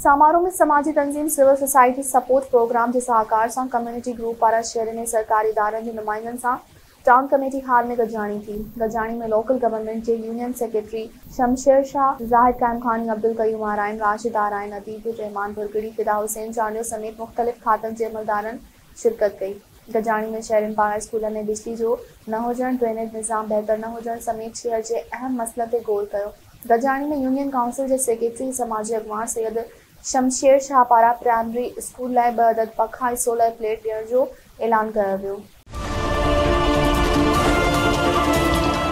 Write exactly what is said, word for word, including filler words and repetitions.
समारोह में समाजी तंजीम सिविल सोसाइटी सपोर्ट प्रोग्राम के सहकार से कम्युनिटी ग्रुप पारा शहर में सरकारी इदारनि के नुमाइंदनि से टाउन कमेटी हाल में गजाणी थी। गजाणी में लोकल गवर्नमेंट के यूनियन सेक्रेटरी शमशेर शाह, जाहिद कायम खानी, अब्दुल कयूम आराइन, राशिद आराइन, अतीब रहमान बुरगड़ी, फिदा हुसैन चांडियो समेत मुख्तलिफ खातन के अमलदारन शिरकत कई। गजाणी में शहरन पारा स्कूल में बिजली जो न हुजण, ड्रेनेज निज़ाम बेहतर न हुजण समेत शहर के अहम मसलन ते गौर कयो। गजाणी में यूनियन काउंसिल के सेक्रेटरी समाजी अगवान सैयद शमशेर शाह पारा प्राइमरी स्कूल लाइ ब अदद पखा ऐं सोलह प्लेट ॾियण जो ऐलान कयो वियो।